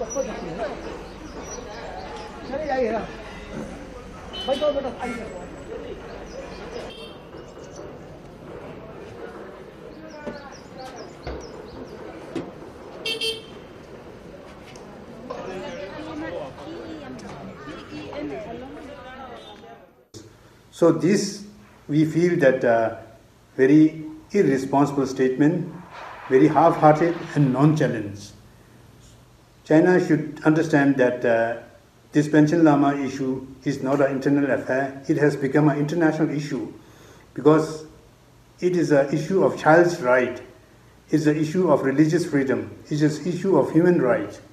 So this, we feel that very irresponsible statement, very half-hearted and nonchalant. China should understand that this Panchen Lama issue is not an internal affair. It has become an international issue because it is an issue of child's right. It's an issue of religious freedom. It's an issue of human rights.